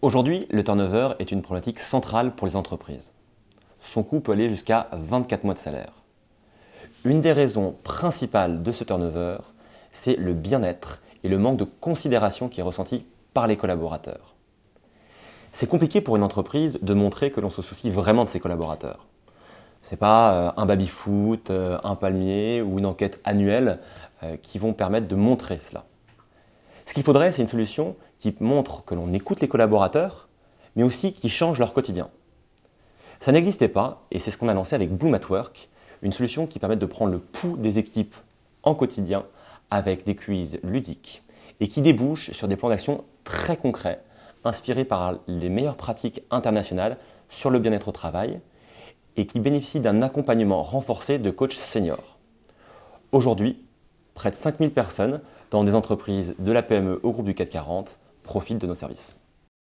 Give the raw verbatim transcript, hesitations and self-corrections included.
Aujourd'hui, le turnover est une problématique centrale pour les entreprises. Son coût peut aller jusqu'à vingt-quatre mois de salaire. Une des raisons principales de ce turnover, c'est le bien-être et le manque de considération qui est ressenti par les collaborateurs. C'est compliqué pour une entreprise de montrer que l'on se soucie vraiment de ses collaborateurs. Ce n'est pas un baby-foot, un palmier ou une enquête annuelle qui vont permettre de montrer cela. Ce qu'il faudrait, c'est une solution qui montre que l'on écoute les collaborateurs, mais aussi qui change leur quotidien. Ça n'existait pas, et c'est ce qu'on a lancé avec Bloom at Work, une solution qui permet de prendre le pouls des équipes en quotidien avec des quiz ludiques et qui débouche sur des plans d'action très concrets, inspirés par les meilleures pratiques internationales sur le bien-être au travail et qui bénéficient d'un accompagnement renforcé de coachs seniors. Aujourd'hui, près de cinq mille personnes dans des entreprises de la P M E au groupe du CAC quarante profitent de nos services.